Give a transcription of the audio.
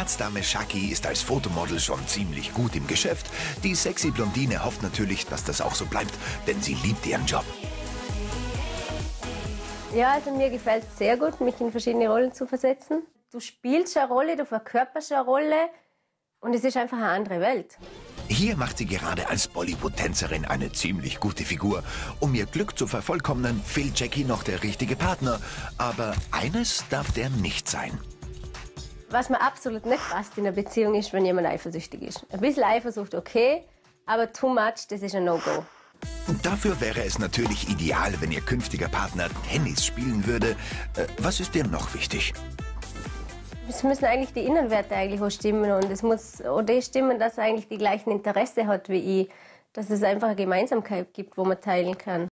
Herzdame Shaki ist als Fotomodel schon ziemlich gut im Geschäft. Die sexy Blondine hofft natürlich, dass das auch so bleibt, denn sie liebt ihren Job. Ja, also mir gefällt es sehr gut, mich in verschiedene Rollen zu versetzen. Du spielst eine Rolle, du verkörperst eine Rolle und es ist einfach eine andere Welt. Hier macht sie gerade als Bollywood-Tänzerin eine ziemlich gute Figur. Um ihr Glück zu vervollkommnen, fehlt Jackie noch der richtige Partner. Aber eines darf der nicht sein. Was mir absolut nicht passt in einer Beziehung ist, wenn jemand eifersüchtig ist. Ein bisschen Eifersucht okay, aber too much, das ist ein No-Go. Dafür wäre es natürlich ideal, wenn ihr künftiger Partner Tennis spielen würde. Was ist dir noch wichtig? Es müssen eigentlich die Innenwerte eigentlich auch stimmen und es muss auch das stimmen, dass er eigentlich die gleichen Interesse hat wie ich, dass es einfach eine Gemeinsamkeit gibt, wo man teilen kann.